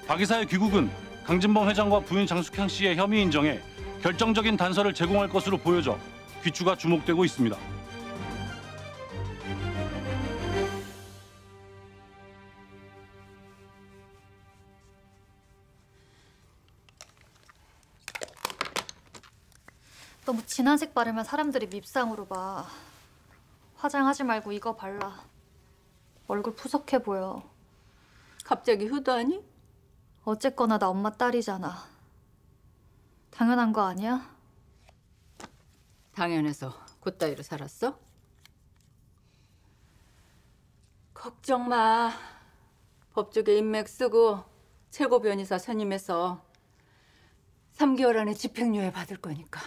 박 이사의 귀국은 강진범 회장과 부인 장숙향 씨의 혐의 인정에 결정적인 단서를 제공할 것으로 보여져 귀추가 주목되고 있습니다. 너무 진한 색 바르면 사람들이 밉상으로 봐. 화장하지 말고 이거 발라. 얼굴 푸석해 보여. 갑자기 효도하니? 어쨌거나 나 엄마 딸이잖아. 당연한 거 아니야? 당연해서 그따위로 살았어? 걱정 마. 법조계 인맥 쓰고 최고 변호사 선임해서 3개월 안에 집행유예 받을 거니까.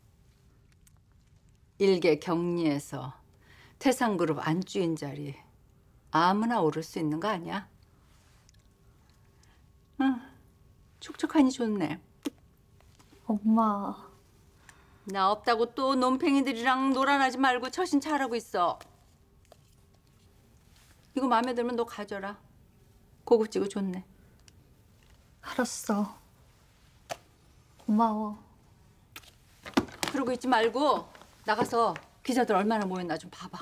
일개 격리에서 태산그룹 안주인 자리 아무나 오를 수 있는 거 아니야? 응, 촉촉하니 좋네. 엄마. 나 없다고 또 논팽이들이랑 놀아나지 말고 처신 잘하고 있어. 이거 마음에 들면 너 가져라. 고급지고 좋네. 알았어. 고마워. 그러고 있지 말고 나가서 기자들 얼마나 모였나 좀 봐봐.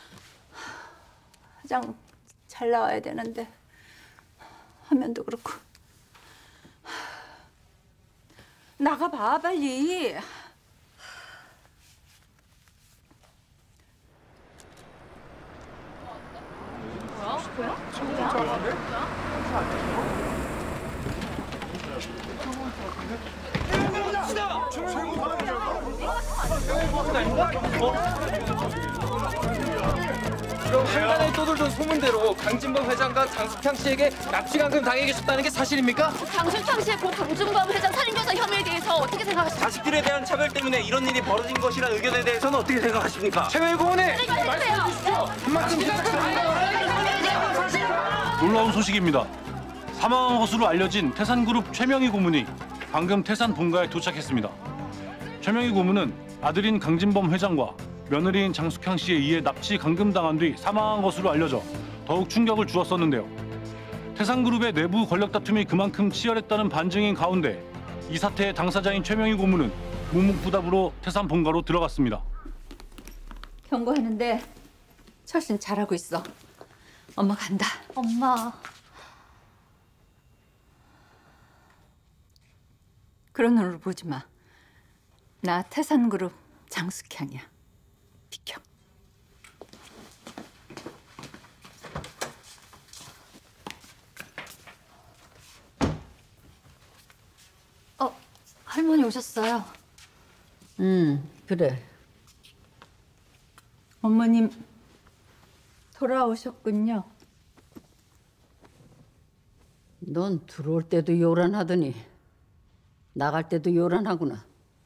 화장 잘 나와야 되는데 화면도 그렇고. 나가봐 빨리. 그럼 한간에 떠돌던 소문대로 강진범 회장과 장숙향 씨에게 납치강금 당해 계셨다는 게 사실입니까? 장숙향 씨의 고 강진범 회장 살인교사 혐의에 대해서 어떻게 생각하십니까? 자식들에 대한 차별 때문에 이런 일이 벌어진 것이라는 의견에 대해서는 어떻게 생각하십니까? 최고위원회 놀라운 소식입니다. 사망한 것으로 알려진 태산그룹 최명희 고문이 방금 태산 본가에 도착했습니다. 최명희 고문은 아들인 강진범 회장과 며느리인 장숙향 씨에 의해 납치 감금당한 뒤 사망한 것으로 알려져 더욱 충격을 주었었는데요. 태산그룹의 내부 권력 다툼이 그만큼 치열했다는 반증인 가운데 이 사태의 당사자인 최명희 고문은 묵묵부답으로 태산 본가로 들어갔습니다. 경고하는데 처신 잘하고 있어. 엄마 간다. 엄마. 그런 눈으로 보지 마. 나 태산그룹 장숙향이야. 비켜. 할머니 오셨어요. 그래. 어머님 돌아오셨군요. 넌 들어올 때도 요란하더니 나갈 때도 요란하구나.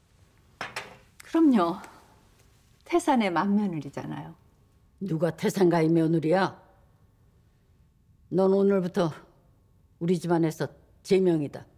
그럼요. 태산의 맏며느리잖아요. 누가 태산가의 며느리야? 넌 오늘부터 우리 집안에서 제명이다.